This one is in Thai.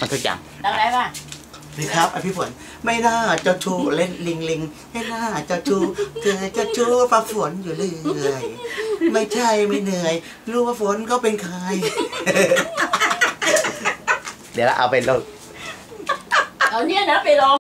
มันทุกอย่างดังไรป่ะนี่ครับพี่ฝนไม่น่าเจ้าชู้เล่นลิงไม่น่าเจ้าชู้เธอเจ้าชู้ฟ้าฝนอยู่เรื่อยไม่ใช่ไม่เหนื่อยรู้ว่าฝนก็เป็นใครเดี๋ยวเราเอาไปลงเอาเนี่ยนะไปลง